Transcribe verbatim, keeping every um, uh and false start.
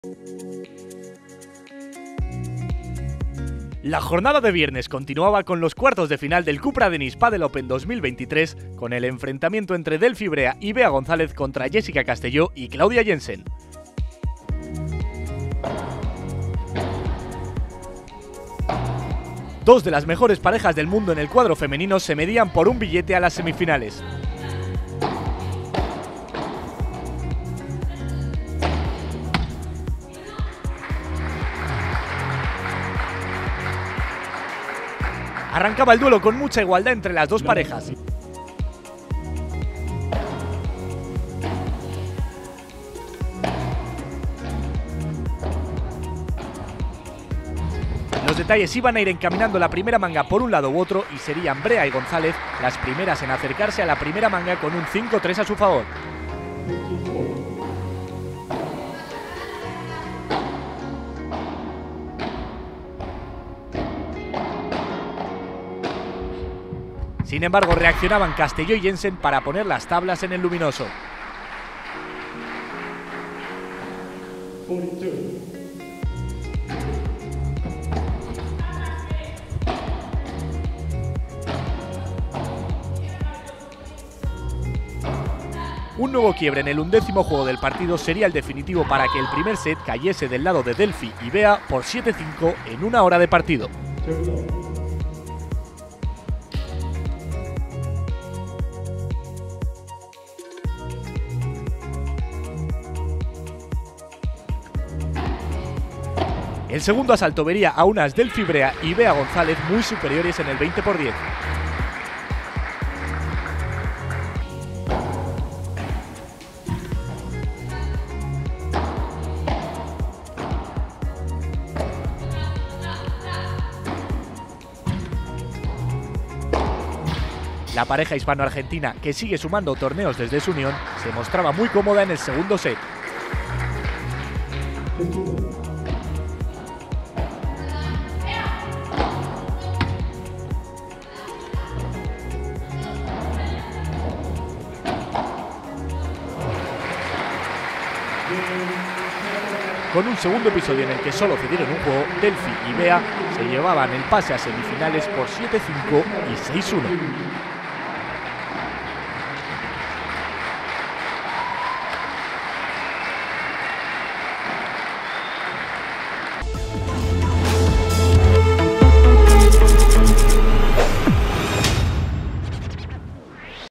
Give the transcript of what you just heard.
La jornada de viernes continuaba con los cuartos de final del Cupra Denis Padel Open dos mil veintitrés, con el enfrentamiento entre Delphi Brea y Bea González contra Jessica Castelló y Claudia Jensen. Dos de las mejores parejas del mundo en el cuadro femenino se medían por un billete a las semifinales. Arrancaba el duelo con mucha igualdad entre las dos parejas. Los detalles iban a ir encaminando la primera manga por un lado u otro y serían Brea y González las primeras en acercarse a la primera manga con un cinco tres a su favor. Sin embargo, reaccionaban Castelló y Jensen para poner las tablas en el luminoso. Un nuevo quiebre en el undécimo juego del partido sería el definitivo para que el primer set cayese del lado de Delphi y Bea por siete cinco en una hora de partido. El segundo asalto vería a unas Delphi Brea y Bea González muy superiores en el veinte por diez. La pareja hispano-argentina, que sigue sumando torneos desde su unión, se mostraba muy cómoda en el segundo set. Con un segundo episodio en el que solo cedieron un juego, Delphi y Bea se llevaban el pase a semifinales por siete cinco y seis uno.